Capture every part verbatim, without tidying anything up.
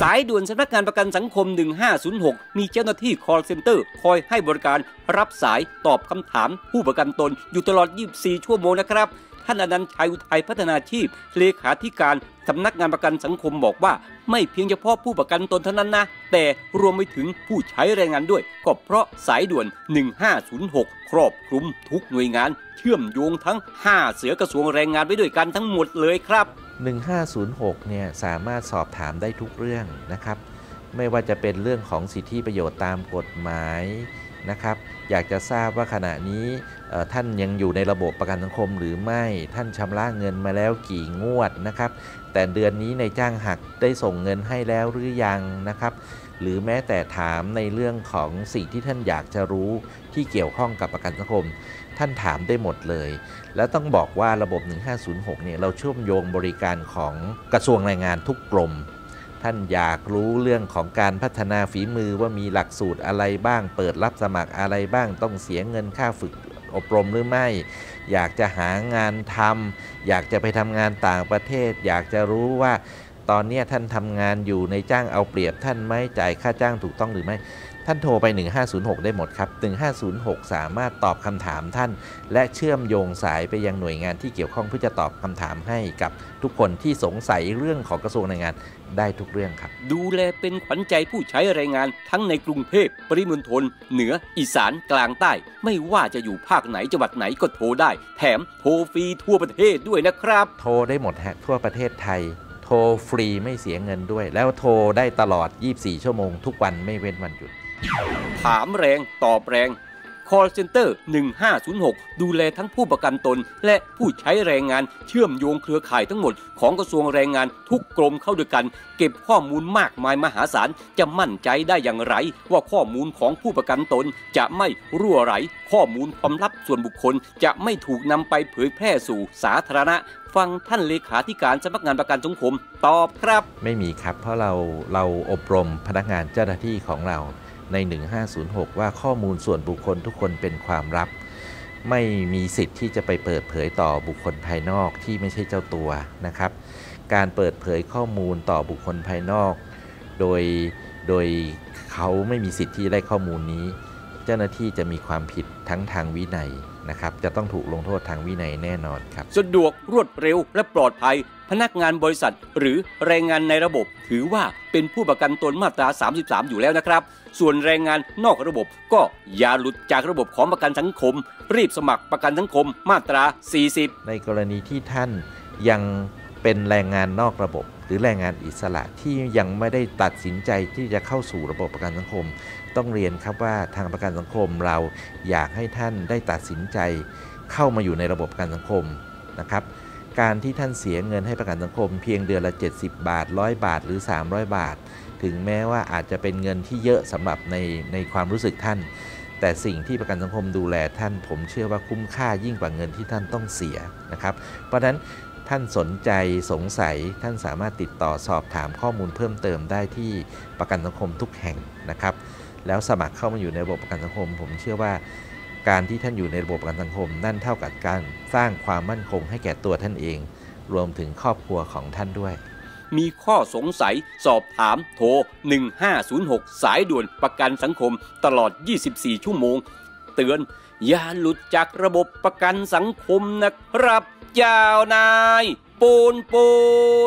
ายด่วนสำนักงานประกันสังคมหนึ่งห้าศูนย์หกมีเจ้าหน้าที่ call center คอยให้บริการรับสายตอบคำถามผู้ประกันตนอยู่ตลอดยี่สิบสี่ชั่วโมงนะครับท่านอนันต์ชัยอุทัยพัฒนาชีพเลขาธิการสำนักงานประกันสังคมบอกว่าไม่เพียงเฉพาะผู้ประกันตนเท่านั้นนะแต่รวมไปถึงผู้ใช้แรงงานด้วยก็เพราะสายด่วนหนึ่งห้าศูนย์หกครอบคลุมทุกหน่วยงานเชื่อมโยงทั้งห้าเสือกระทรวงแรงงานไว้ด้วยกันทั้งหมดเลยครับหนึ่งห้าศูนย์หกเนี่ยสามารถสอบถามได้ทุกเรื่องนะครับไม่ว่าจะเป็นเรื่องของสิทธิประโยชน์ตามกฎหมายนะครับอยากจะทราบว่าขณะนี้ท่านยังอยู่ในระบบประกันสังคมหรือไม่ท่านชำระเงินมาแล้วกี่งวดนะครับแต่เดือนนี้ในจ้างหักได้ส่งเงินให้แล้วหรือยังนะครับหรือแม้แต่ถามในเรื่องของสิ่งที่ท่านอยากจะรู้ที่เกี่ยวข้องกับประกันสังคมท่านถามได้หมดเลยแล้วต้องบอกว่าระบบหนึ่งห้าศูนย์หกเนี่ยเราเชื่อมโยงบริการของกระทรวงแรงงานทุกกรมท่านอยากรู้เรื่องของการพัฒนาฝีมือว่ามีหลักสูตรอะไรบ้างเปิดรับสมัครอะไรบ้างต้องเสียเงินค่าฝึกอบรมหรือไม่อยากจะหางานทำอยากจะไปทำงานต่างประเทศอยากจะรู้ว่าตอนนี้ท่านทำงานอยู่ในจ้างเอาเปรียบท่านไหมจ่ายค่าจ้างถูกต้องหรือไม่ท่านโทรไปหนึ่งห้าศูนย์หกได้หมดครับหนึ่งห้าศูนย์หกสามารถตอบคำถามท่านและเชื่อมโยงสายไปยังหน่วยงานที่เกี่ยวข้องเพื่อจะตอบคำถามให้กับทุกคนที่สงสัยเรื่องของกระทรวงแรงงานได้ทุกเรื่องครับดูแลเป็นขวัญใจผู้ใช้แรงงานทั้งในกรุงเทพปริมณฑลเหนืออีสานกลางใต้ไม่ว่าจะอยู่ภาคไหนจังหวัดไหนก็โทรได้แถมโทรฟรีทั่วประเทศด้วยนะครับโทรได้หมดฮะทั่วประเทศไทยโทรฟรีไม่เสียเงินด้วยแล้วโทรได้ตลอดยี่สิบสี่ชั่วโมงทุกวันไม่เว้นวันหยุดถามแรงตอบแรง call center หนึ่งห้าศูนย์หกดูแลทั้งผู้ประกันตนและผู้ใช้แรงงานเชื่อมโยงเครือข่ายทั้งหมดของกระทรวงแรงงานทุกกรมเข้าด้วยกันเก็บข้อมูลมากมายมหาศาลจะมั่นใจได้อย่างไรว่าข้อมูลของผู้ประกันตนจะไม่รั่วไหลข้อมูลความลับส่วนบุคคลจะไม่ถูกนำไปเผยแพร่สู่สาธารณะฟังท่านเลขาธิการสำนักงานประกันสังคมตอบครับไม่มีครับเพราะเราเราอบรมพนักงานเจ้าหน้าที่ของเราในหนึ่งห้าศูนย์หกว่าข้อมูลส่วนบุคคลทุกคนเป็นความลับไม่มีสิทธิ์ที่จะไปเปิดเผยต่อบุคคลภายนอกที่ไม่ใช่เจ้าตัวนะครับการเปิดเผยข้อมูลต่อบุคคลภายนอกโดยโดยเขาไม่มีสิทธิ์ที่ได้ข้อมูลนี้เจ้าหน้าที่จะมีความผิดทั้งทางวินัยนะครับจะต้องถูกลงโทษทางวินัยแน่นอนครับสะดวกรวดเร็วและปลอดภัยพนักงานบริษัทหรือแรงงานในระบบถือว่าเป็นผู้ประกันตนมาตราสามสิบสามอยู่แล้วนะครับส่วนแรงงานนอกระบบก็อย่าหลุดจากระบบของประกันสังคมรีบสมัครประกันสังคมมาตราสี่สิบในกรณีที่ท่านยังเป็นแรงงานนอกระบบหรือแรงงานอิสระที่ยังไม่ได้ตัดสินใจที่จะเข้าสู่ระบบประกันสังคมต้องเรียนครับว่าทางประกันสังคมเราอยากให้ท่านได้ตัดสินใจเข้ามาอยู่ในระบบประกันสังคมนะครับการที่ท่านเสียเงินให้ประกันสังคมเพียงเดือนละเจ็ดสิบบาทหนึ่งร้อยบาทหรือสามร้อยบาทถึงแม้ว่าอาจจะเป็นเงินที่เยอะสำหรับในในความรู้สึกท่านแต่สิ่งที่ประกันสังคมดูแลท่านผมเชื่อว่าคุ้มค่ายิ่งกว่าเงินที่ท่านต้องเสียนะครับเพราะฉะนั้นท่านสนใจสงสัยท่านสามารถติดต่อสอบถามข้อมูลเพิ่มเติมได้ที่ประกันสังคมทุกแห่งนะครับแล้วสมัครเข้ามาอยู่ในระบบประกันสังคมผมเชื่อว่าการที่ท่านอยู่ในระบบประกันสังคมนั่นเท่ากับการสร้างความมั่นคงให้แก่ตัวท่านเองรวมถึงครอบครัวของท่านด้วยมีข้อสงสัยสอบถามโทรหนึ่งห้าศูนย์หกสายด่วนประกันสังคมตลอดยี่สิบสี่ชั่วโมงเตือนอย่าหลุดจากระบบประกันสังคมนะครับยาวนายปูนปูน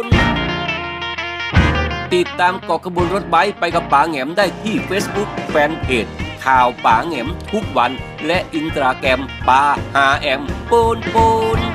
ติดตามเกาะขบวนรถไบค์ไปกับป๋าแหงมได้ที่ Facebook แฟนเพจข่าวป๋าแหงมทุกวันและอินสตาแกรมป๋าหาแอมปูนปูน